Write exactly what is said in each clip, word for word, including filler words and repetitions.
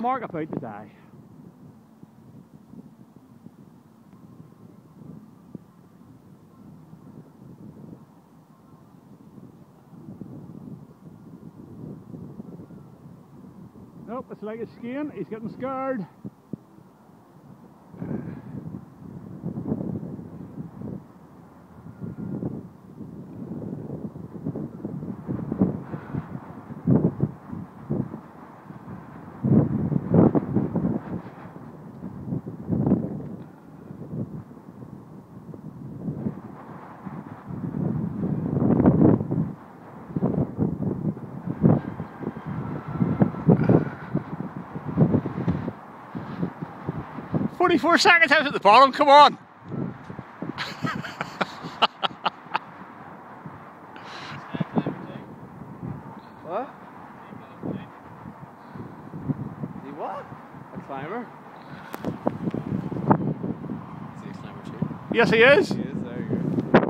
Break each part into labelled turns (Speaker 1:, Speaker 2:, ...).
Speaker 1: mark about to die. Nope, it's like a skein. He's getting scared. forty-four seconds out at the bottom, come on!
Speaker 2: What? He what? A climber? Is he a climber too?
Speaker 1: Yes, he is.
Speaker 2: He is, there you go.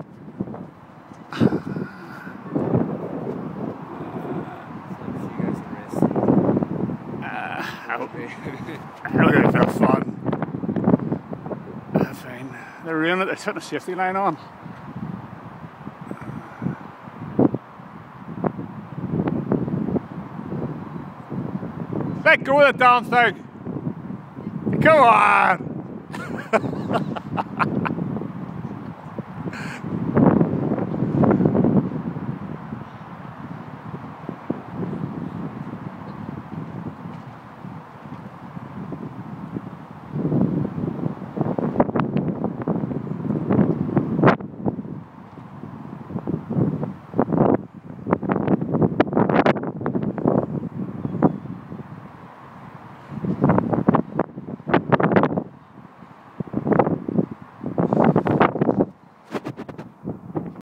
Speaker 1: Uh, I hope they're going to have fun. Uh, fine. They're ruining it, they're putting a safety line on. Let go of the damn thing! Come on!